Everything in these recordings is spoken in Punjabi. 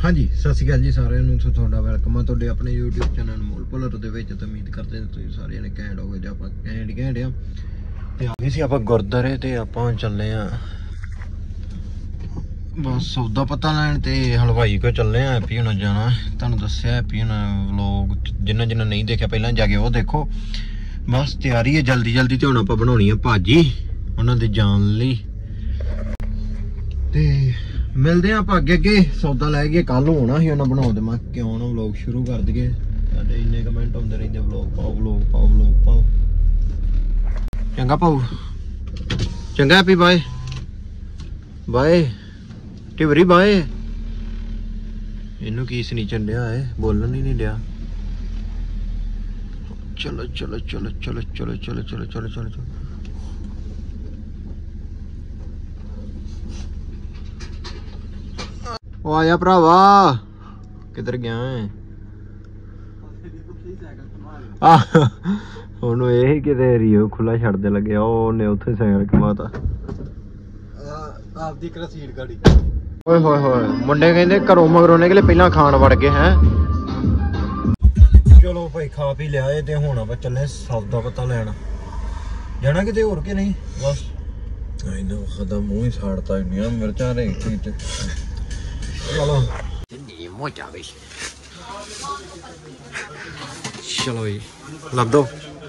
हाँ जी सत श्री अकाल जी सारिਆਂ ਨੂੰ ਤੁਹਾਡਾ ਵੈਲਕਮ ਆ ਤੁਹਾਡੇ ਆਪਣੇ YouTube ਚੈਨਲ ਅਨਮੋਲ ਭੁੱਲਰ ਦੇ ਵਿੱਚ। ਤੇ ਉਮੀਦ ਕਰਦੇ ਹਾਂ ਤੁਸੀਂ ਸਾਰੇ ਜਣੇ ਘੈਂਟ ਹੋਗੇ ਤੇ ਆਪਾਂ ਘੈਂਟ ਆ। ਤੇ ਆ ਗਏ ਸੀ ਆਪਾਂ ਗੁਰਦਾਰੇ ਤੇ ਆਪਾਂ ਚੱਲੇ ਆ ਬਸ ਸੌਦਾ ਪਤਾ ਲੈਣ ਤੇ ਹਲਵਾਈ ਕੋ ਚੱਲੇ ਆ। ਹੈਪੀ ਹੁਣਾਂ ਜਾਣਾ ਤੁਹਾਨੂੰ ਦੱਸਿਆ। ਹੈਪੀ ਹੁਣਾਂ ਵਲੋਗ ਜਿੰਨਾ ਨਹੀਂ ਦੇਖਿਆ ਪਹਿਲਾਂ ਜਾ ਕੇ ਉਹ ਦੇਖੋ। ਬਸ ਤਿਆਰੀ ਹੈ ਜਲਦੀ ਤੇ ਹੁਣ ਆਪਾਂ ਬਣਾਉਣੀ ਆ ਭਾਜੀ ਉਹਨਾਂ ਦੇ ਜਾਣ ਲਈ। ਤੇ ਮਿਲਦੇ ਆਪਾਂ ਅੱਗੇ ਸੌਦਾ ਲੈ ਕੇ ਕੱਲ ਨੂੰ ਹੋਣਾ ਸੀ ਉਹਨਾਂ ਬਣਾ ਦੇ। ਮੈਂ ਕਿਉਂ ਨਾ ਵਲੋਗ ਸ਼ੁਰੂ ਕਰ ਦਈਏ। ਸਾਡੇ ਇੰਨੇ ਕਮੈਂਟ ਆਉਂਦੇ ਰਹਿੰਦੇ ਵਲੋਗ ਪਾਓ ਚੰਗਾ ਪਾਓ ਚੰਗਾ। ਹੈਪੀ ਬਾਏ ਟਿਵਰੀ ਬਾਏ। ਇਹਨੂੰ ਕੀ ਸਨੀਚਣ ਡਿਆ ਹੈ ਬੋਲਣ ਹੀ ਨਹੀਂ ਡਿਆ। ਚਲੋ ਉਹ ਆਇਆ ਭਰਾਵਾ ਕਿੱਧਰ ਗਿਆ ਹੈ। ਉਹਨੂੰ ਇਹ ਕਿਤੇ ਰੀਓ ਖੁੱਲਾ ਛੱਡਦੇ ਲੱਗਿਆ ਉਹਨੇ ਉੱਥੇ ਸਾਈਕਲ ਘੁਮਾਤਾ ਆਪਦੀ ਕਰਸੀੜ ਗਾੜੀ। ਓਏ ਮੁੰਡੇ ਕਹਿੰਦੇ ਘਰੋਂ ਮਗਰੋਂ ਨਿਕਲੇ ਪਹਿਲਾਂ ਖਾਣ ਵੜ ਗਏ ਹੈ। ਚਲੋ ਭਾਈ ਖਾ ਪੀ ਲਿਆ ਏ ਤੇ ਹੁਣ ਆਪਾਂ ਚੱਲੇ ਸੌਦਾ ਪਤਾ ਲੈਣ ਜਾਣਾ ਕਿਤੇ ਹੋਰ ਕਿ ਨਹੀਂ। ਬਸ ਇਹਨਾਂ ਵਖਦਾ ਮੂੰਹ ਹੀ ਸਾੜਤਾ ਇੰਨੀਆਂ ਮਿਰਚਾਂ ਰੇਖੀ ਤੇ ਚਲੋ ਚਲੋ ਜੀ ਲੱਭ ਦੋ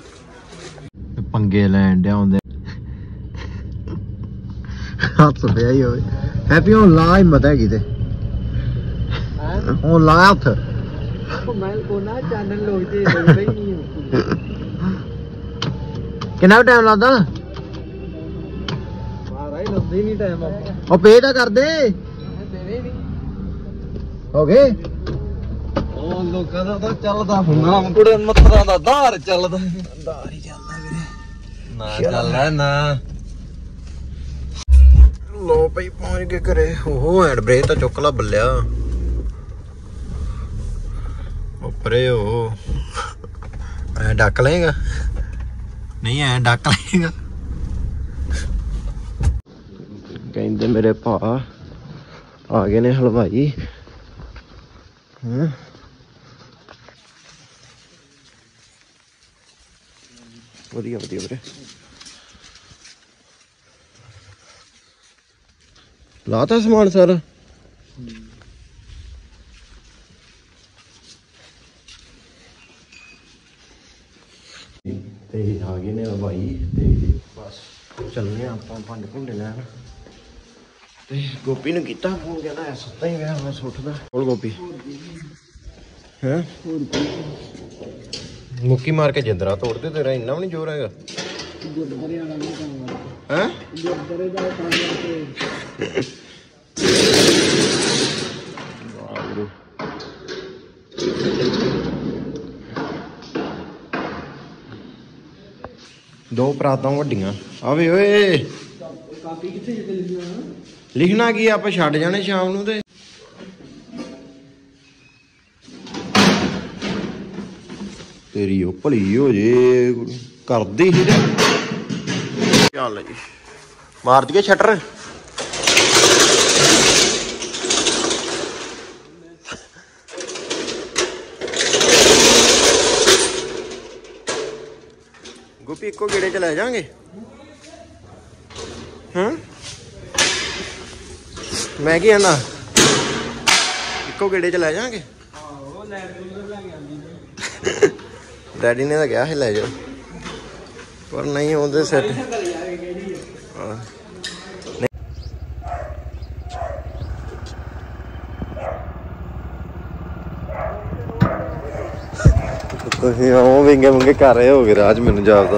ਪੰਗੇ ਲੈਣ ਡਿਆ ਹੁੰਦੇ ਹੱਥ ਪਿਆ ਹੀ ਹੋਵੇ। ਹੈਪੀ ਹੁਣ ਲਾ ਹਿੰਮਤ ਹੈਗੀ ਤੇ ਹੁਣ ਲਾ ਹੱਥ। ਕਿੰਨਾ ਟਾਈਮ ਲੱਗਦਾ ਉਹ ਪੇ ਤਾਂ ਕਰਦੇ ਹੋ ਗਏ। ਉਹ ਲੋਕਾਂ ਦਾ ਤਾਂ ਚੱਲਦਾ ਹੁੰਦਾ ਕੁੜੇ ਮੱਤਰਾਂ ਦਾ ਧਾਰ ਚੱਲਦਾ ਧਾਰ ਹੀ ਚੱਲਦਾ ਵੀਰੇ ਨਾ ਚੱਲਦਾ ਨਾ। ਲੋ ਪਈ ਪਹੁੰਚ ਕੇ ਘਰੇ। ਉਹ ਹੈਂਡ ਬ੍ਰੇਕ ਤਾਂ ਚੁੱਕ ਲਾ ਬੱਲਿਆ ਉੱਪਰੇ। ਉਹ ਐ ਡੱਕ ਲਏਗਾ ਨਹੀਂ ਐ ਡੱਕ ਲਏਗਾ। ਕਹਿੰਦੇ ਮੇਰੇ ਭਾ ਆ ਗਏ ਨੇ ਹਲਵਾਈ। ਵਧੀਆ ਵੀਰੇ ਲਾਤਾ ਸਮਾਨ ਸਾਰਾ। ਤੇ ਆ ਗਏ ਨੇ ਹਲਵਾਈ ਤੇ ਬਸ ਚੱਲਨੇ ਆਪਾਂ ਭਾਂਡੇ ਭੁੰਡੇ ਲੈਣ। ਤੇ ਗੋਪੀ ਨੂੰ ਕੀਤਾ ਫੋਨ ਕਹਿੰਦਾ ਐ ਸੁੱਤਾ ਹੀ ਗਿਆ ਮੈਂ ਸੁੱਟਦਾ। ਕੋਲ ਗੋਪੀ ਹੈ ਮੁੱਕੀ ਮਾਰ ਕੇ ਜਿੰਦਰਾ ਤੋੜਦੇ ਤੇਰਾ ਇੰਨਾ ਵੀ ਨਹੀਂ ਜ਼ੋਰ ਹੈਗਾ। ਹੈਂ ਦੋ ਪਰਾਤਾਂ ਵੱਡੀਆਂ ਆਵੇ ਓਏ। ਲਿਖਣਾ ਕੀ ਆਪਾਂ ਛੱਡ ਜਾਣੇ ਸ਼ਾਮ ਨੂੰ ਤੇ ਤੇਰੀ ਉਹ ਭਲੀ ਹੋ ਜੇ ਕਰਦੀ ਸੀ ਤੇ ਚੱਲ ਜੀ ਮਾਰ ਦਈਏ ਸ਼ਟਰ। ਗੋਪੀ ਇੱਕੋ ਗੇੜੇ ਚ ਲੈ ਜਾਵਾਂਗੇ। ਮੈਂ ਕੀ ਆਣਾ ਇੱਕੋ ਗੇੜੇ ਚ ਲੈ ਜਾਵਾਂਗੇ। ਡੈਡੀ ਨੇ ਤਾਂ ਕਿਹਾ ਸੀ ਲੈ ਜਾਓ ਪਰ ਨਹੀਂ ਉਹਦੇ ਸੈੱਟ। ਤੁਸੀਂ ਉਹ ਵਿੰਗੇ ਵੰਗੇ ਕਰ ਰਹੇ ਹੋਗੇ ਰਾਜ ਮੈਨੂੰ ਜਾਪਦਾ।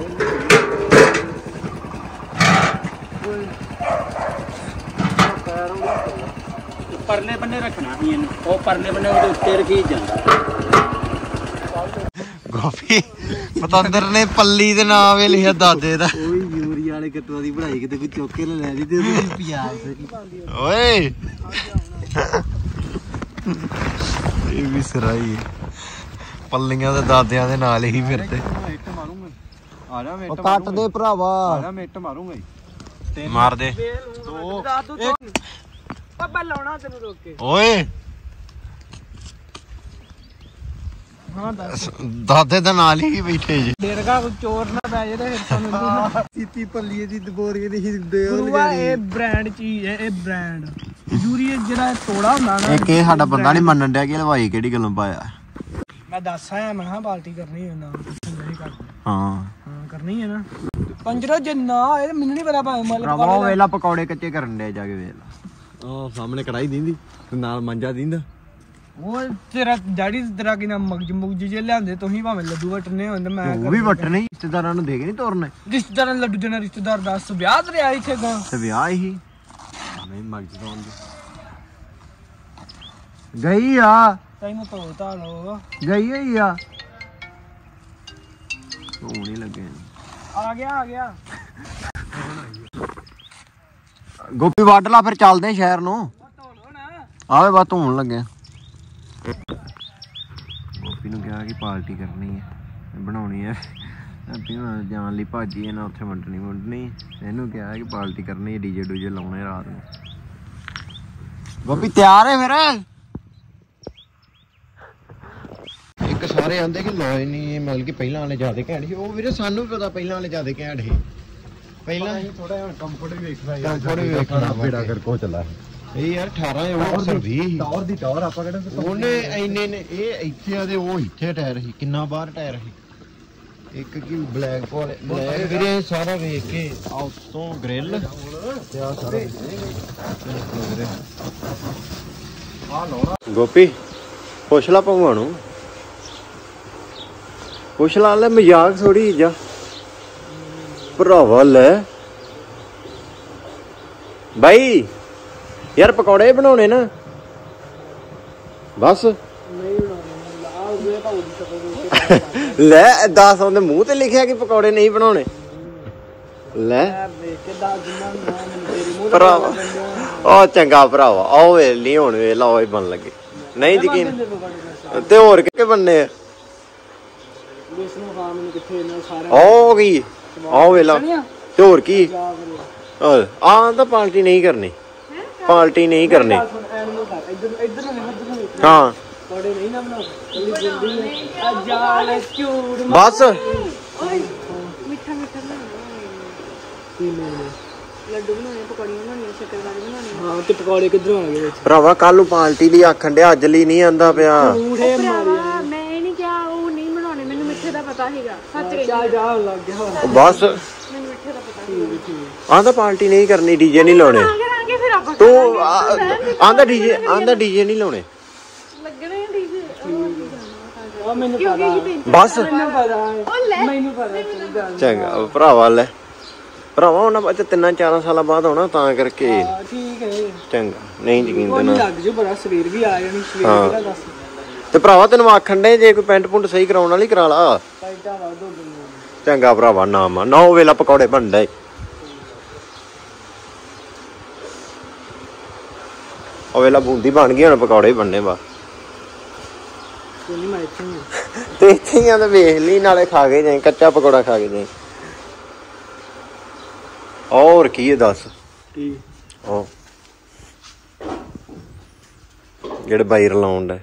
ਪਰਲੇ ਬੰਨੇ ਰੱਖਣਾ ਸੀ ਇਹਨੂੰ ਉਹ ਪਰਲੇ ਬੰਨੇ ਉਹਦੇ ਉੱਤੇ ਰਖੀ ਜਾਂਦਾ। ਗੋਪੀ ਪਤੰਦਰ ਨੇ ਪੱਲੀ ਦੇ ਨਾਮ ਵੇ ਲਿਖਿਆ ਦਾਦੇ ਦਾ। ਉਹ ਵੀ ਯੂਰੀਆ ਵਾਲੇ ਕੱਟੂਆਂ ਦੀ ਬਣਾਈ ਕਿਤੇ ਕੋਈ ਚੁੱਕ ਕੇ ਲੈ ਲਈ ਤੇ ਉਹਦੇ ਪਿਆਜ਼ ਓਏ ਇਹ ਵੀ ਸਰਾਈ ਪੱਲੀਆਂ ਦੇ ਦਾਦਿਆਂ ਦੇ ਨਾਲ ਹੀ ਫਿਰਦੇ। ਆ ਜਾ ਮਿੱਟ ਕੱਟ ਦੇ ਭਰਾਵਾ ਆ ਜਾ ਮਿੱਟ ਮਾਰੂੰਗਾ ਮਾਰ ਦੇ। ਬੱਬਾ ਲਾਉਣਾ ਤੈਨੂੰ ਰੋਕ ਕੇ ਓਏ हाँ दस दादे दा नाल ही बैठे जी डेढ़ का चोर ना पै जाए फिर ਸਾਨੂੰ सीती पल्ली दी दबोरी दी हिंदे ਗੁਰੂਆ ਇਹ ਬ੍ਰਾਂਡ ਚੀਜ਼ ਹੈ ਇਹ ਬ੍ਰਾਂਡ ਯੂਰੀ ਜਿਹੜਾ ਤੋੜਾ ਹੁੰਦਾ ਨਾ ਇੱਕ ਇਹ ਸਾਡਾ ਬੰਦਾ ਨਹੀਂ ਮੰਨਣ ਡਿਆ ਕਿ ਹਲਵਾਈ ਕਿਹੜੀ ਗੱਲੋਂ ਪਾਇਆ ਮੈਂ ਦੱਸ ਆਇਆ ਮੈਂ ਹਾਂ ਪਾਰਟੀ ਕਰਨੀ ਹੈ ਨਾ ਹਾਂ ਹਾਂ ਕਰਨੀ ਹੈ ਨਾ ਪੰਜਰਾ ਜੇ ਨਾ ਇਹ ਮੈਨੂੰ ਨਹੀਂ ਪਤਾ ਭਾਵੇਂ ਮੱਲ ਉਹ ਵੇਲਾ ਪਕੌੜੇ ਕੱਚੇ ਕਰਨ ਦੇ ਜਾ ਕੇ ਵੇਖ ਉਹ ਸਾਹਮਣੇ ਕੜਾਈ ਦਿੰਦੀ ਤੇ ਨਾਲ ਮੰਜਾ ਦਿੰਦਾ ਉਹ ਤੇਰਾ ਡੈਡੀ ਤੇਰਾ ਕੀ ਨਾ ਮਗਜ ਜੇ ਲਿਆਂਦੇ ਤੁਸੀਂ ਭਾਵੇਂ ਲੱਡੂ ਵਟਨੇ ਹੁੰਦੇ ਮੈਂ ਉਹ ਵੀ ਵਟਣੇ ਰਿਸ਼ਤੇਦਾਰਾਂ ਨੂੰ ਦੇ ਕੇ ਨਹੀਂ ਤੋਰਨੇ ਰਿਸ਼ਤੇਦਾਰਾਂ ਨੂੰ ਲੱਡੂ ਦੇਣਾ ਰਿਸ਼ਤੇਦਾਰ ਦੱਸ ਵਿਆਹ ਤੇ ਆਈ ਇੱਥੇ ਗਾ ਤੇ ਵਿਆਹ ਹੀ ਨਹੀਂ ਮਗਜ ਤੋਂ ਗਈ ਆ ਤੈਨੂੰ ਤੋਤਾ ਲੋ ਗਈ ਹੋਈ ਆ ਉਹ ਨਹੀਂ ਲੱਗੇ ਆ ਗਿਆ ਗੋਪੀ ਵੱਢ ਲਾ ਫਿਰ ਚੱਲਦੇ ਸ਼ਹਿਰ ਨੂੰ ਆਵੇ ਬਾ ਧੋਣ ਲੱਗੇ ਗੋਪੀ ਨੂੰ ਕਿਹਾ ਕਿ ਪਾਰਟੀ ਕਰਨੀ ਹੈ ਬਣਾਉਣੀ ਹੈ ਜਾਣ ਲਈ ਭਾਜੀ ਇਹਨਾਂ ਉੱਥੇ ਵੰਡਣੀ ਇਹਨੂੰ ਕਿਹਾ ਕਿ ਪਾਰਟੀ ਕਰਨੀ ਹੈ ਡੀਜੇ ਡੂਜੇ ਲਾਉਣੇ ਰਾਤ ਨੂੰ ਗੋਪੀ ਤਿਆਰ ਹੈ ਫਿਰ ਇੱਕ ਸਾਰੇ ਆਂਦੇ ਕਿ ਲੋਏ ਨਹੀਂ ਮਤਲਬ ਕਿ ਪਹਿਲਾਂ ਵਾਲੇ ਜ਼ਿਆਦਾ ਘੈਂਟ ਸੀ ਉਹ ਵੀਰੇ ਸਾਨੂੰ ਵੀ ਪਤਾ ਪਹਿਲਾਂ ਵਾਲੇ ਜ਼ਿਆਦਾ ਘੈਂਟ ਸੀ ਪਹਿਲਾਂ ਥੋੜਾ ਜਿਹਾ ਕੰਫਰਟ ਵੀ ਵੇਖਣਾ ਬੇੜਾ ਕਰ ਕੋ ਚੱਲਾ ਇਹ ਯਾਰ 18 ਉਹ 20 ਟਾਵਰ ਦੀ ਟਾਵਰ ਆਪਾਂ ਕਿਹੜੇ ਉਹਨੇ ਇੰਨੇ ਨੇ ਇਹ ਇੱਥੇ ਆ ਤੇ ਉਹ ਇੱਥੇ ਟਾਇਰ ਸੀ ਕਿੰਨਾ ਬਾਹਰ ਟਾਇਰ ਸੀ ਇੱਕ ਕੀ ਬਲੈਕ ਕੋਲ ਬਲੈਕ ਵੀਰੇ ਸਾਰਾ ਵੇਖ ਕੇ ਆ ਉੱਤੋਂ ਗ੍ਰਿਲ ਤੇ ਆ ਸਾਰਾ ਆ ਲੋੜਾ ਗੋਪੀ ਪੁੱਛ ਲਾ ਭਗਵਾਨ ਨੂੰ ਪੁੱਛ ਲਾ ਲੈ ਮਜ਼ਾਕ ਥੋੜੀ ਜਾ ਭਰਾਵਾ ਲੈ ਬਾਈ ਯਾਰ ਪਕੌੜੇ ਬਣਾਉਣੇ ਨਾ ਬਸ ਲੈ ਦੱਸ ਉਹਦੇ ਮੂੰਹ ਤੇ ਲਿਖਿਆ ਕਿ ਪਕੌੜੇ ਨਹੀਂ ਬਣਾਉਣੇ ਲੈ ਭਰਾਵਾ ਉਹ ਚੰਗਾ ਭਰਾਵਾ ਆਓ ਵੇ ਨਹੀਂ ਹੁਣ ਵੇਲਾ ਉਹ ਹੀ ਬਣ ਲੱਗੇ ਨਹੀਂ ਯਕੀਨ ਤੇ ਹੋਰ ਕਿਹੜੇ ਬਣਨੇ ਆ ਉਹ ਕੀ ਆਓ ਵੇਲਾ ਤੇ ਹੋਰ ਕੀ ਆ ਤਾਂ ਪਾਰਟੀ ਨਹੀਂ ਕਰਨੀ ਪਾਰਟੀ ਨਹੀਂ ਕਰਨੀ ਹਾਂ ਬਸ ਲੱਡੂ ਬਣਾਉਣੇ ਪਕੌੜੀਆਂ ਬਣਾਉਣੀਆਂ ਸ਼ੱਕਰਪਾਰੇ ਬਣਾਉਣੇ ਹਾਂ ਤੇ ਪਕੌੜੇ ਕਿੱਧਰੋਂ ਆ ਗਏ ਵਿੱਚ ਭਰਾਵਾ ਕੱਲ ਨੂੰ ਪਾਰਟੀ ਲਈ ਆਖਣ ਡਿਆ ਅੱਜ ਲਈ ਨਹੀਂ ਆਂਦਾ ਪਿਆ ਮੈਂ ਇਹ ਨਹੀਂ ਕਿਹਾ ਉਹ ਨਹੀਂ ਬਣਾਉਣੇ ਮੈਨੂੰ ਮਿੱਠੇ ਦਾ ਪਤਾ ਹੈਗਾ ਸੱਚ ਜਾ ਲੱਗ ਗਿਆ ਬਸ ਮੈਨੂੰ ਮਿੱਠੇ ਦਾ ਪਤਾ ਆਂਦਾ ਪਾਰਟੀ ਨਹੀਂ ਕਰਨੀ ਡੀਜੇ ਨਹੀਂ ਲਾਉਣੇ ਕਰਾਂਗੇ ਫਿਰ ਆਪਾਂ ਤੂੰ ਆਂਦਾ ਡੀਜੇ ਨਹੀਂ ਲਾਉਣੇ ਲੱਗਣੇ ਡੀਜੇ ਉਹ ਮੈਨੂੰ ਪਤਾ ਬਸ ਮੈਨੂੰ ਪਤਾ ਚੰਗਾ ਭਰਾਵਾ ਲੈ ਭਰਾਵਾ ਉਹਨਾਂ ਬੱਚ 3-4 ਸਾਲਾਂ ਬਾਅਦ ਆਉਣਾ ਤਾਂ ਕਰਕੇ ਠੀਕ ਹੈ ਚੰਗਾ ਨਹੀਂ ਯਕੀਨ ਤੇ ਨਾ ਲੱਗ ਜੂ ਬੜਾ ਸਵੇਰ ਵੀ ਆ ਜਾਣੀ ਸਵੇਰ ਕਿਹੜਾ ਦੱਸ ਤੇ ਭਰਾਵਾ ਤੈਨੂੰ ਆਖਣ ਦੇ ਜੇ ਕੋਈ ਪੈਂਟ ਪੁੰਟ ਸਹੀ ਕਰਾਉਣ ਵਾਲੀ ਕਰਾ ਲਾ ਪੈਂਟਾਂ ਵਾ ਦੋ ਚੰਗਾ ਭਰਾਵਾ ਨਾ ਵੇਲਾ ਪਕੌੜੇ ਬਣਦੇ ਉਹ ਵੇਲਾ ਬੂੰਦੀ ਬਣ ਗਈ ਹੁਣ ਪਕੌੜੇ ਬਣਨੇ ਬਾ ਤੇ ਇੱਥੇ ਹੀ ਆ ਤੇ ਵੇਖ ਲਈ ਨਾਲੇ ਖਾ ਕੇ ਜਾਈ ਕੱਚਾ ਪਕੌੜਾ ਖਾ ਕੇ ਜਾਈ ਹੋਰ ਕੀ ਹੈ ਦੱਸ ਕੀ ਉਹ ਜਿਹੜੇ ਬਾਈ ਰਲਾਉਣ ਦਾ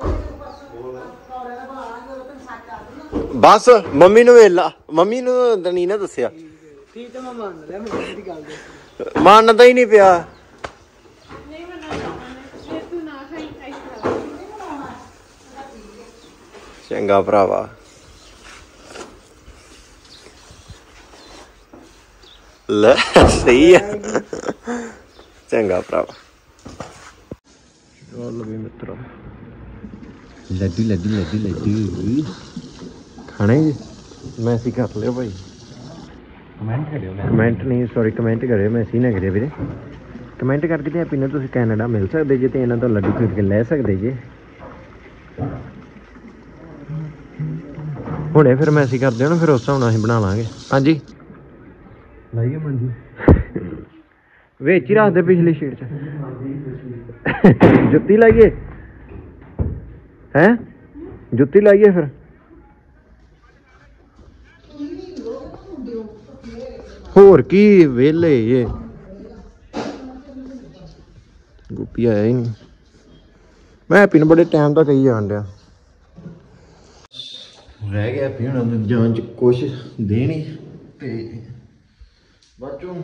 ਬਸ ਮੰਮੀ ਨੂੰ ਵੇਲਾ ਮੰਮੀ ਨੂੰ ਤਾਂ ਨਹੀਂ ਨਾ ਦੱਸਿਆ ਠੀਕ ਹੈ ਮੈਂ ਮੰਨ ਲਿਆ ਮੇਰੀ ਦੀ ਗੱਲ ਦੇ ਮੰਨਦਾ ਹੀ ਨਹੀਂ ਪਿਆ ਨਹੀਂ ਬਣਾਉਣਾ ਤੂੰ ਨਾ ਖਾਈ ਖਾਈ ਚੰਗਾ ਭਰਾਵਾ ਲੈ ਸਹੀ ਹੈ ਚੰਗਾ ਭਰਾਵਾ ਚੱਲ ਵੀ ਮਿੱਤਰੋ ਲੱਡੂ ਖਾਣੇ ਮੈਸੇਜ ਕਰ ਲਿਓ ਭਾਈ ਕਮੈਂਟ ਨਹੀਂ ਸੌਰੀ ਕਮੈਂਟ ਕਰਿਓ ਮੈਸੇਜ ਨਾ ਕਰਿਓ ਵੀਰੇ ਕਮੈਂਟ ਕਰਕੇ ਤੇ ਹੈਪੀ ਨੂੰ ਤੁਸੀਂ ਕੈਨੇਡਾ ਮਿਲ ਸਕਦੇ ਜੇ ਤੇ ਇਹਨਾਂ ਤੋਂ ਲੱਡੂ ਖਰੀਦ ਕੇ ਲੈ ਸਕਦੇ ਜੇ ਹੁਣੇ ਫਿਰ ਮੈਸੇਜ ਕਰ ਦਿਓ ਨਾ ਫਿਰ ਉਸ ਹਿਸਾਬ ਨਾਲ ਅਸੀਂ ਬਣਾ ਲਾਂਗੇ ਹਾਂਜੀ ਲਾਈਏ ਮੰਜੀ ਵਿੱਚ ਹੀ ਰੱਖ ਦੇ ਪਿਛਲੀ ਸ਼ੀਟ 'ਚ ਜੁੱਤੀ ਲਾਈਏ ਹੈਂ ਜੁੱਤੀ ਲਾਈਏ ਫਿਰ ਹੋਰ ਕੀ ਵਿਹਲੇ ਇਹ ਗੋਪੀ ਆਇਆ ਹੀ ਨਹੀਂ ਮੈਂ ਹੈਪੀ ਨੂੰ ਬੜੇ ਟਾਈਮ ਤੋਂ ਕਹੀ ਜਾਣ ਡਿਆ ਰਹਿ ਗਿਆ ਵੀ ਹੁਣ ਜਾਣ ਚ ਕੁਛ ਦੇ ਨਹੀਂ ਤੇ ਬਾਚੋਂ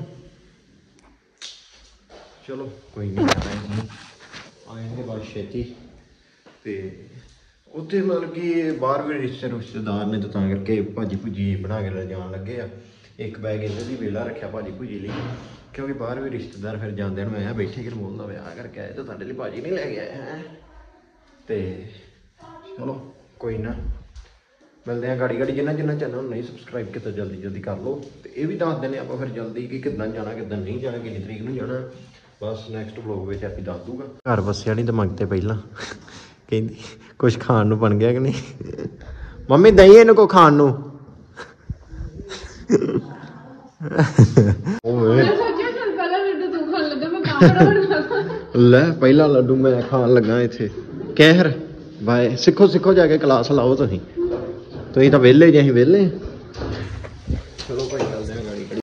ਚਲੋ ਕੋਈ ਨਹੀਂ ਆਏਂਗੇ ਬਾਅਦ ਛੇਤੀ ਤੇ ਉੱਥੇ ਮਤਲਬ ਕਿ ਬਾਹਰ ਵੀ ਰਿਸ਼ਤੇਦਾਰ ਨੇ ਤਾਂ ਕਰਕੇ ਭਾਜੀ ਭੁਜੀ ਬਣਾ ਕੇ ਲੈ ਜਾਣ ਲੱਗੇ ਆ। ਇੱਕ ਬੈਗ ਇਹਨਾਂ ਦੀ ਵੇਲਾ ਰੱਖਿਆ ਭਾਜੀ ਭੁਜੀ ਲਈ ਕਿਉਂਕਿ ਬਾਹਰ ਵੀ ਰਿਸ਼ਤੇਦਾਰ ਫਿਰ ਜਾਂਦੇ ਨੇ। ਮੈਂ ਬੈਠੇ ਕਿ ਮੋਲ ਦਾ ਵਿਆਹ ਕਰਕੇ ਆਏ ਤਾਂ ਤੁਹਾਡੇ ਲਈ ਭਾਜੀ ਨਹੀਂ ਲੈ ਕੇ ਆਏ ਹੈ ਤੇ ਚਲੋ ਕੋਈ ਨਾ ਮਿਲਦੇ ਆ ਗਾੜੀ ਜਿੰਨਾ ਚੈਨਲ ਨੂੰ ਨਹੀਂ ਸਬਸਕ੍ਰਾਈਬ ਕੀਤਾ ਜਲਦੀ ਕਰ ਲਓ ਤੇ ਇਹ ਵੀ ਦੱਸ ਦਿੰਦੇ ਆਪਾਂ ਫਿਰ ਜਲਦੀ ਕਿ ਕਿੱਦਾਂ ਜਾਣਾ ਕਿੱਦਾਂ ਨਹੀਂ ਜਾਣਾ ਕਿੰਨੀ ਤਰੀਕ ਨੂੰ ਜਾਣਾ। ਬਸ ਨੈਕਸਟ ਵਲੋਗ ਵਿੱਚ ਆਪੀ ਦੱਸ ਦੂਗਾ। ਘਰ ਵਸਿਆ ਨਹੀਂ ਦਿਮਾਗ ਤੇ ਪਹਿਲਾਂ ਕਹਿੰਦੀ ਕੁਛ ਖਾਣ ਨੂੰ ਬਣ ਗਿਆ ਕਿ ਨਹੀਂ ਮੰਮੀ ਦਈ ਇਹਨੂੰ ਕੋ ਖਾਣ ਨੂੰ ਲੈ ਪਹਿਲਾ ਲੱਡੂ ਮੈਂ ਖਾਣ ਲੱਗਾ ਇੱਥੇ ਕਹਿਰ ਬਾਏ ਸਿੱਖੋ ਜਾ ਕੇ ਕਲਾਸ ਲਾਓ ਤੁਸੀਂ ਤਾਂ ਵਿਹਲੇ ਜੇ ਅਸੀਂ ਵਿਹਲੇ। ਚਲੋ ਭਾਈ ਚੱਲਦੇ ਆ ਗਾੜੀ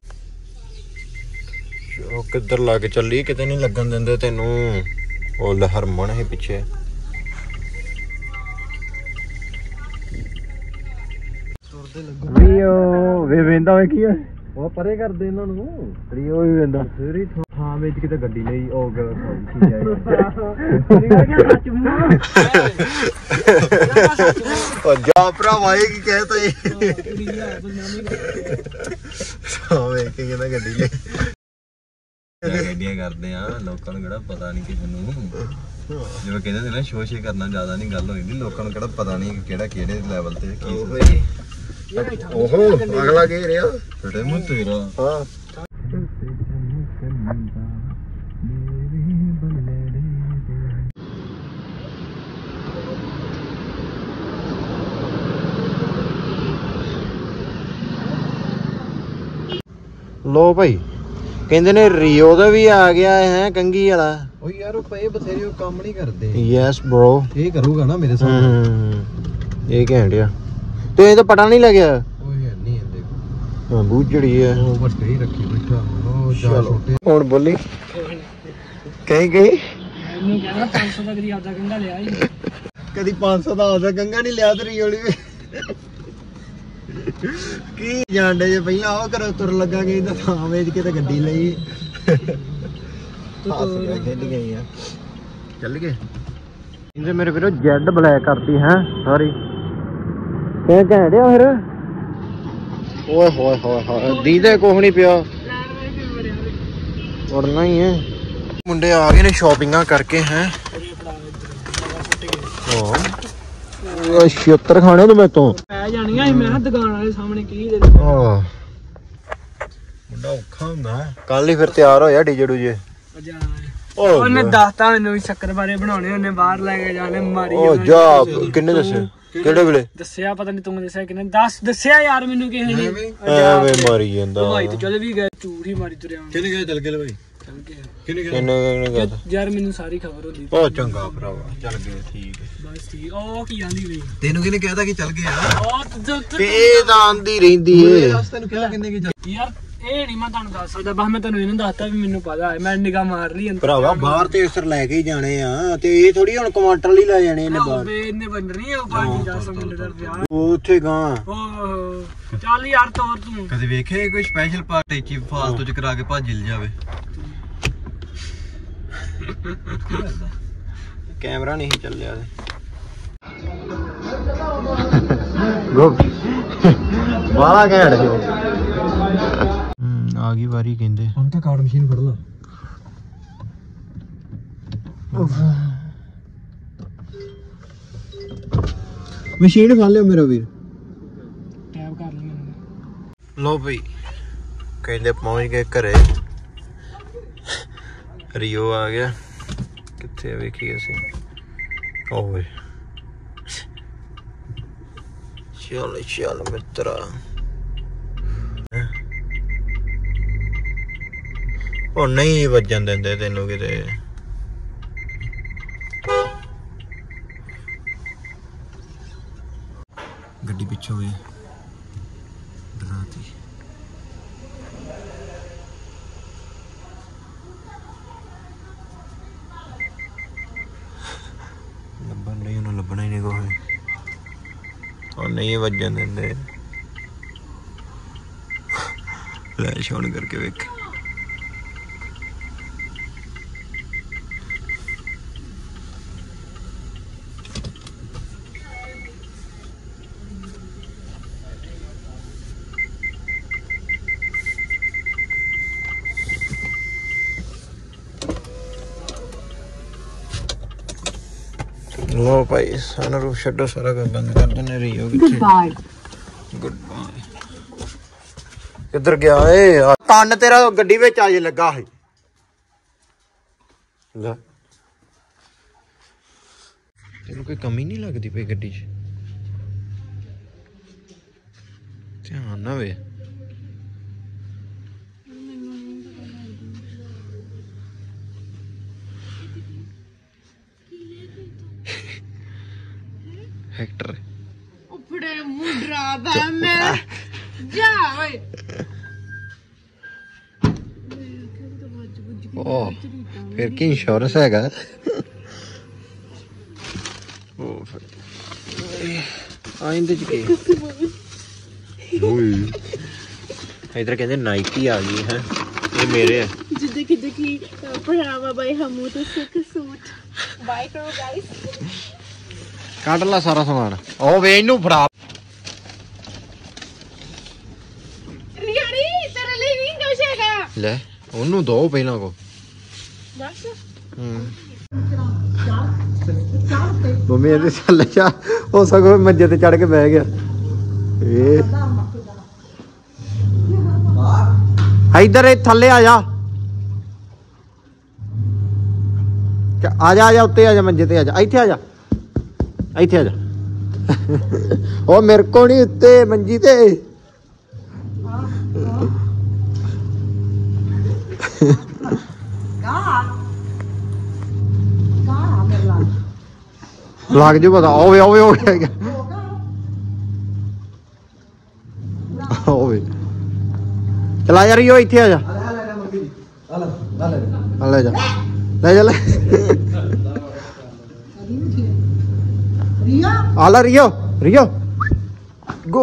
ਉਹ ਕਿੱਧਰ ਲਾ ਕੇ ਚੱਲੀ ਕਿਤੇ ਨਹੀਂ ਲੱਗਣ ਦਿੰਦੇ ਤੈਨੂੰ। ਉਹ ਲੈ ਹਰਮਨ ਹੈ ਪਿੱਛੇ ਰੀਓ ਵੇ ਵੇਂਦਾ ਵੇ ਕੀ ਹੈ ਉਹ ਪਰੇ ਕਰਦੇ ਇਹਨਾਂ ਨੂੰ ਰੀਓ ਵੀ ਵੇਂਦਾ ਫੇਰ ਥਾਂ ਵਿੱਚ ਕਿਤੇ ਗੱਡੀ ਲਈ ਉਹ ਠੀਕ ਹੈ ਉਹ ਜਾ ਭਰਾਵਾ ਇਹ ਕੀ ਕਹਿਤਾ ਵੇ ਕੀ ਕਹਿੰਦਾ ਗੱਡੀ ਲਈ ਗੱਡੀਆਂ ਕਰਦੇ ਆ ਲੋਕਾਂ ਨੂੰ ਕਿਹੜਾ ਪਤਾ ਨਹੀਂ ਕਿਸੇ ਨੂੰ ਜਿਵੇਂ ਕਹਿੰਦੇ ਨੇ ਨਾ ਸ਼ੋਸ਼ੇ ਕਰਨਾ ਜ਼ਿਆਦਾ ਨਹੀਂ ਗੱਲ ਹੋਈ ਲੋਕਾਂ ਨੂੰ ਕਿਹੜਾ ਪਤਾ ਨਹੀਂ ਕਿਹੜਾ ਕਿਹੜੇ ਲੈਵਲ ਤੇ ਕੀ ਓਹੋ ਅਗਲਾ ਕੀ ਰਿਹਾ ਛੋਟੇ ਮੂੰਹ ਤੇਰਾ ਹਾਂ ਲੋ ਭਾਈ ਕਹਿੰਦੇ ਨੇ ਰੀਓ ਦਾ ਵੀ ਆ ਗਿਆ ਹੈ ਕੰਗੀ ਵਾਲਾ। ਓ ਯਾਰ ਉਹ ਪਏ ਬਥੇਰੇ ਉਹ ਕੰਮ ਨਹੀਂ ਕਰਦੇ। ਯੈਸ ਬ੍ਰੋ ਇਹ ਕਰੂਗਾ ਨਾ ਮੇਰੇ ਸਾਹਮਣੇ ਇਹ ਕਹਿਣ ਡਿਆ ਤੇ ਇਹ ਤਾਂ ਪਤਾ ਨਹੀਂ ਲੱਗਿਆ। ਓਏ ਨਹੀਂ ਇਹਦੇ ਹਾਂ ਬੂਝੜੀ ਹੈ ਉਹ ਵੱਟੇ ਹੀ ਰੱਖੀ ਬੈਠਾ ਉਹ ਜਾ ਛੋਟੇ ਹੁਣ ਬੋਲੀ ਕਹੀਂ ਮੈਨੂੰ ਕਹਿੰਦਾ 500 ਦਾ ਕਦੀ ਆਪਦਾ ਕੰਗਾ ਲਿਆ ਹੀ ਕਦੀ 500 ਦਾ ਆਪਦਾ ਕੰਗਾ ਨਹੀਂ ਲਿਆ ਤੇ ਰੀਓ ਲਈ ਕੀ ਜਾਂਡੇ ਜੇ ਪਈਆਂ ਉਹ ਕਰੋ ਤੁਰ ਲੱਗਾਂਗੇ ਤਾਂ ਥਾਂ ਵੇਚ ਕੇ ਤੇ ਗੱਡੀ ਲਈ ਖੇਡ ਗਈ ਆ ਚੱਲ ਗਏ ਇਹਦੇ ਮੇਰੇ ਵੀਰੋ ਜੈਡ ਬਲੈਕ ਕਰਤੀ ਹੈ ਸਾਰੀ ਕਿਹ ਕਹਿੜਿਆ ਫਿਰ ਓਏ ਹੋਏ ਦੀਦੇ ਕੁਛ ਨਹੀਂ ਪਿਆ ਉੜਨਾ ਹੀ ਹੈ। ਮੁੰਡੇ ਆ ਗਏ ਨੇ ਸ਼ਾਪਿੰਗਾਂ ਕਰਕੇ ਹੈ ਛਿੱਤਰ ਖਾਣੇ ਨੂੰ ਮੈਂ ਤੋਂ ਪੈ ਜਾਣੀਆਂ ਮੈਂ ਦੁਕਾਨ ਵਾਲੇ ਸਾਹਮਣੇ ਕੀ ਦੇ ਮੁੰਡਾ ਔਖਾ ਹੁੰਦਾ ਕੱਲ ਹੀ ਫਿਰ ਤਿਆਰ ਹੋਇਆ ਡੀਜੇ ਡੂਜੇ ਉਹਨੇ ਦੱਸਤਾ ਮੈਨੂੰ ਵੀ ਸ਼ੱਕਰ ਬਾਰੇ ਬਣਾਉਣੇ ਉਹਨੇ ਬਾਹਰ ਲੈ ਕੇ ਜਾਣੇ ਮਾਰੀ ਉਹ ਜਾ ਕਿੰਨੇ ਦੱਸਿਆ ਕਿਹੜੇ ਵੇਲੇ ਦੱਸਿਆ ਪਤਾ ਨਹੀਂ ਤੂੰ ਦੱਸਿਆ ਕਿੰਨੇ ਦੱਸਿਆ ਯਾਰ ਮੈਨੂੰ ਕਿਸੇ ਨੇ ਐਵੇਂ ਮਾਰੀ ਜਾਂਦਾ ਭਾਈ ਤੇ ਚਲੇ ਵੀ ਗਏ ਝੂਠ ਹੀ ਮਾਰੀ ਤੁਰਿਆ ਕਿੰਨੇ ਗਏ ਚੱਲ ਗਏ ਭਾਈ ਕਿੰਨੇ ਯਾਰ ਮੈਨੂੰ ਸਾਰੀ ਖਬਰ ਹੁੰਦੀ ਬਹੁਤ ਚੰਗਾ ਭਰਾਵਾ ਚੱਲ ਗਏ ਠੀਕ ਹੈ ਬਸ ਠੀਕ ਉਹ ਕੀ ਆਂਦੀ ਬਈ ਤੈਨੂੰ ਕਿਹਨੇ ਕਹਿਤਾ ਕਿ ਚੱਲ ਗਏ ਆ ਤੇ ਇਹ ਤਾਂ ਆਂਦੀ ਰਹਿੰਦੀ ਏ ਤੈਨੂੰ ਕਿਹਾ ਕਿੰਨੇ ਕਿ ਯਾਰ ਇਹ ਨਹੀਂ ਮੈਂ ਤੁਹਾਨੂੰ ਦੱਸ ਸਕਦਾ ਬਸ ਮੈਂ ਤੁਹਾਨੂੰ ਇਹਨੂੰ ਦੱਸਤਾ ਵੀ ਮੈਨੂੰ ਪਤਾ ਹੈ ਮੈਂ ਨਿਗਾਹ ਮਾਰ ਲਈ ਭਰਾਵਾ ਬਾਹਰ ਤੇ ਅਕਸਰ ਲੈ ਕੇ ਹੀ ਜਾਣੇ ਆ ਤੇ ਇਹ ਥੋੜੀ ਹੁਣ ਕੁਆਂਟਲ ਹੀ ਲੈ ਜਾਣੇ ਇਹਨੇ ਬਾਹਰ ਇਹਨੇ ਬੰਦਣੀ ਆ 5-10 ਮਿੰਟ ਦਾ ਵਿਆਹ ਉੱਥੇ ਗਾਂ ਚੱਲ ਯਾਰ ਤੋਰ ਤੂੰ ਕਦੇ ਵੇਖੇ ਕੋਈ ਸਪੈਸ਼ਲ ਪਾਰਟੀ ਚ ਫਾਲਤੂ ਚ ਕਰਾ ਕੇ ਭੱਜ ਲ ਜਾਵੇ ਕੈਮਰਾ ਨਹੀਂ ਚੱਲਿਆ ਬਾਲਾ ਘੈਂਟ ਆ ਗਈ ਵਾਰੀ ਕਹਿੰਦੇ ਹੁਣ ਤਾਂ ਕਾਰਡ ਮਸ਼ੀਨ ਫੜ ਲਾ ਮਸ਼ੀਨ ਫੜ ਲਿਓ ਮੇਰਾ ਵੀਰ ਟੈਪ ਕਰ ਲਈ ਲੋ ਬਈ ਕਹਿੰਦੇ ਪਹੁੰਚ ਗਏ ਘਰੇ ਰੀਓ ਆ ਗਿਆ ਕਿੱਥੇ ਵੇਖੀ ਅਸੀਂ ਓਏ ਚੱਲ ਮਿੱਤਰਾ ਉਹ ਨਹੀਂ ਵੱਜਣ ਦਿੰਦੇ ਤੈਨੂੰ ਕਿਤੇ ਗੱਡੀ ਪਿੱਛੋਂ ਵੇ ਡਰਾਤੀ ਲੱਭਣ ਲਈ ਉਹਨੂੰ ਲੱਭਣਾ ਹੀ ਨਹੀਂ ਕੋਈ नहीं वजन देंदे फ्लैश ऑन करके वेख लो भाई सनरूफ छड्डो सारा कुछ बंद कर देने रियो गुड बाय गुड बाय किधर गया ए कान तेरा गड्डी विच आजे लगा है ले तेन कोई कमी नहीं लगती पई गड्डी च ध्यान ना वे हेक्टर उपड़े मुंडरा दा मैं जा ओए ओ फिर की इंश्योरेंस हैगा ओ आइंदे च के ओए इधर कहंदे नाइकी आ गई है ये मेरे है जिद्द की पहरावा भाई हमू तो सिक सूट बाय करो गाइस ਕੱਢ ਲਾ ਸਾਰਾ ਸਮਾਨ ਉਹ ਵੇ ਇਹਨੂੰ ਫੜਾ ਰਿਆੜੀ ਤੇਰੇ ਲਈ ਨਹੀਂ ਕੁਛ ਹੈਗਾ ਲੈ ਉਹਨੂੰ ਦੋ ਪਹਿਲਾਂ ਕੋ ਬਸ ਮੰਮੀ ਇਹਦੇ ਚੱਲ ਜਾ ਉਹ ਸਗੋਂ ਮੰਜੇ ਤੇ ਚੜ ਕੇ ਬਹਿ ਗਿਆ ਇਹ ਇੱਧਰ ਥੱਲੇ ਆ ਜਾ ਆ ਜਾ ਉੱਤੇ ਆ ਜਾ ਮੰਜੇ ਤੇ ਆ ਜਾ ਇੱਥੇ ਆ ਜਾ ਇੱਥੇ ਆ ਜਾ ਉਹ ਮੇਰੇ ਕੋ ਨਹੀਂ ਉੱਤੇ ਮੰਜੀ ਤੇ ਲੱਗ ਜੂ ਪਤਾ ਓਵੇ ਓਵੇ ਹੋ ਗਿਆ ਓਵੇ ਚਲਾ ਯਾਰ ਇਹੋ ਇੱਥੇ ਆ ਜਾ ਲੈ ਜਾ ਲੈ ਜਾ ਲੈ आला रियो रियो गो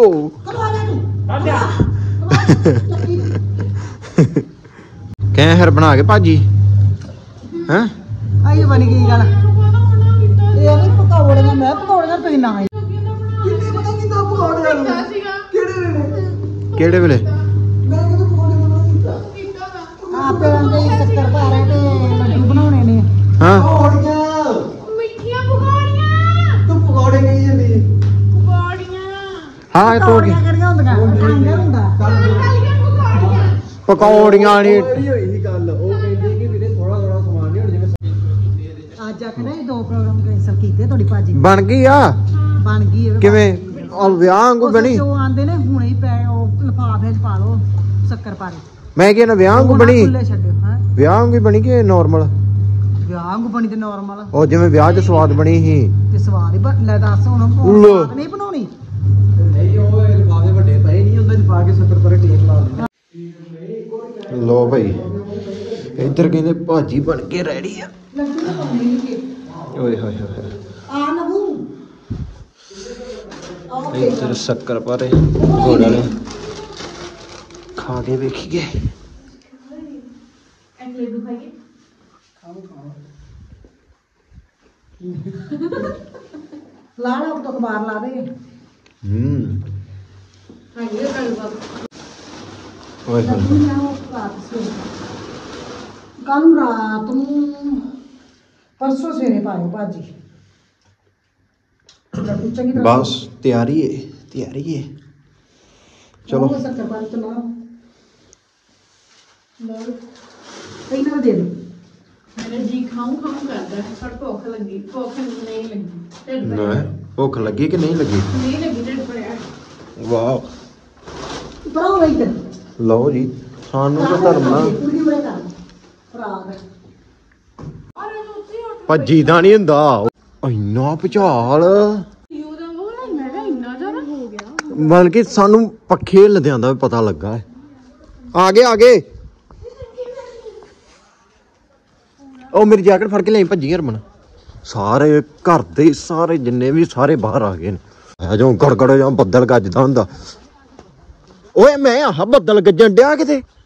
क्या हर बना के भाजी हैं आई बन गई गल ये नहीं पकौड़ियां मैं पकौड़ियां तुसी ना आई किन्ने पता की दो पकौड़ियां केड़े वेले मैं कितो पकौड़ियां कीता आपे अंदे शक्कर पारे ते लड्डू बनाने ने हां पकौड़ियां पकौड़े नहीं जंदी हां तो की करियां हुंदियां खांदा हुंदा पकौड़ियां नहीं होई ही गल ओ कहंदी कि वीरे थोड़ा थोड़ा सामान नहीं हुण जिवें आज आखना ये दो प्रोग्राम कैंसिल कीते थोड़ी भाजी बन गई आ बन गई किवें और विआह वांगू बनी जो आंदे ने हुणे ही पै ओ लिफाफे च पा लो शक्कर पारे मैं कहना विआह वांगू बनी खुले छड्डियो हां विआह वांगू बनी कि नॉर्मल ਵਿਆਹ ਵਾਂਗੂ ਬਣੀ ਤੇ ਨਾਰਮਲ ਉਹ ਜਿਵੇਂ ਵਿਆਹ 'ਚ ਸਵਾਦ ਬਣੀ ਸੀ ਤੇ ਸਵਾਦ ਹੀ ਲੈ ਦੱਸ ਹੁਣ ਨਹੀਂ ਬਣਾਉਣੀ ਨਹੀਂ ਉਹ ਲਿਫਾਫੇ ਵੱਡੇ ਪਏ ਨਹੀਂ ਹੁੰਦਾ ਲਿਫਾ ਕੇ ਸ਼ੱਕਰ ਪਾਰੇ ਟੇਪ ਲਾ ਲੈਣਾ ਲੋ ਭਾਈ ਇੱਧਰ ਕਹਿੰਦੇ ਭਾਜੀ ਬਣ ਕੇ ਰੈਡੀ ਆ ਓਏ ਹੋਏ ਹੋਏ ਆ ਨਬੂ ਇੱਧਰ ਸ਼ੱਕਰ ਪਾਰੇ ਘੋੜ ਵਾਲੇ ਖਾ ਕੇ ਵੇਖੀਏ ਲਾਣਾ ਤੋਂ ਅਖਬਾਰ ਲਾ ਦੇ ਓਏ ਹੋਏ ਕੱਲ ਰਾਤ ਨੂੰ ਪਰਸੋਂ ਸਵੇਰੇ ਪਾਇਓ ਭਾਜੀ ਲੱਡੂ ਚੰਗੀ ਤਰ੍ਹਾਂ ਬਸ ਤਿਆਰੀ ਹੈ ਚਲੋ ਸ਼ੱਕਰ ਪਾਰੇ ਤੇ ਲਾਓ ਇਹਨਾਂ ਦੇ ਦੇ मेरे जी खाऊं करता है पर भूख नहीं लगी ਨਾ ਭੁੱਖ ਲੱਗੀ ਕਿ ਨਹੀਂ ਲੱਗੀ नहीं लगी ढिड भरिया ਵਾਓ ਬਰਾਓ ਇੱਧਰ ਲਓ ਜੀ ਸਾਨੂੰ ਤਾਂ ਧਰਮ ਨਾ ਕੁੜੀ ਬੜੇ ਕਰ ਭਰਾ ਦਾ ਭੱਜੀ ਦਾ ਨਹੀਂ ਹੁੰਦਾ ਇੰਨਾ ਭੁਚਾਲ ਯੂਦਾ ਬੋਲ ਮੈਂ ਕਿਹਾ ਇੰਨਾ ਜ਼ਿਆਦਾ ਹੋ ਗਿਆ ਮਤਲਬ ਕਿ ਸਾਨੂੰ ਪੱਖੇ ਲਦਿਆਂ ਦਾ ਪਤਾ ਲੱਗਾ ਹੈ ਆਗੇ ਉਹ ਮੇਰੀ ਜੈਕਟ ਫੜ ਕੇ ਲਈ ਭੱਜੀ ਹਰਮਨ ਸਾਰੇ ਘਰ ਦੇ ਸਾਰੇ ਜਿੰਨੇ ਵੀ ਸਾਰੇ ਬਾਹਰ ਆ ਗਏ ਨੇ ਜੋ ਗੜਗੜ ਜਾਂ ਬੱਦਲ ਗੱਜਦਾ ਹੁੰਦਾ ਓਏ ਮੈਂ ਆਹ ਬੱਦਲ ਗੱਜਣ ਡਿਆ ਕਿਤੇ